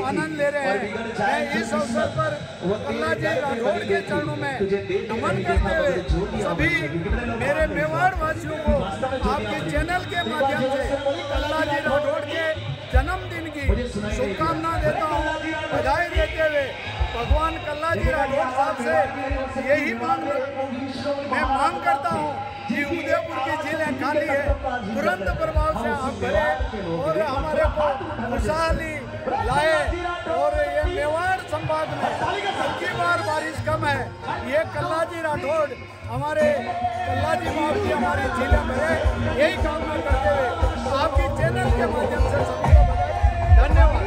आनंद ले रहे हैं। मैं इस अवसर पर कल्ला जी राठौड़ के चरणों में नमन करते हुए सभी मेरे मेवाड़ वासियों को आपके चैनल के माध्यम से कल्ला जी राठौड़ के जन्मदिन की शुभकामना देता हूँ, बधाई देते हुए भगवान कल्ला जी राठौड़ साहब से यही मैं मांग करता हूँ कि उदयपुर की झीलें खाली है, तुरंत प्रभाव से आप भरे और हमारे को खुशहाली लाए। और ये मेवाड़ संभाग में हल्की बार बारिश कम है, ये कल्ला जी राठौड़ हमारे कल्ला जी बाबू जी हमारी झीलें भरे, यही कामना करते हुए आपकी चैनल के माध्यम से सभी को बधाई, धन्यवाद।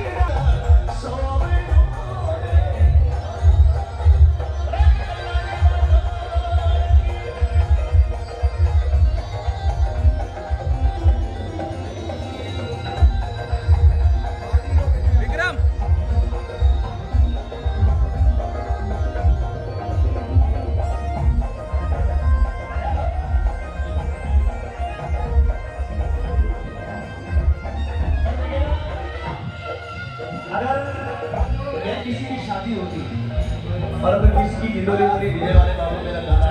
किसी की शादी होती और अगर किसी की गिलोरी होती डीजे वाले बाबू मेरा गाना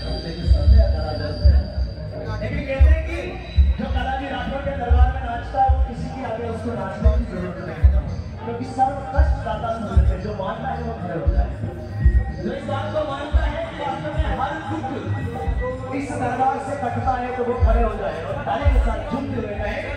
लेकिन कहते हैं कि जो कल्ला जी राठौड़ के दरबार में नाचता है वो किसी की आगे उसको नाचने की जरूरत नहीं है, क्योंकि सब कष्ट दाता सूरत है, जो मानता है वो खड़े होता है। जो इस बात को मानता है कि वास्तव में हर दुख इस दरबार से कटता है तो वो खड़े हो जाए और ताली के साथ झूमते हुए कहे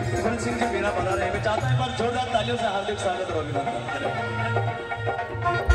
जोरदार तालियों से हार्दिक स्वागत और अभिनंदन।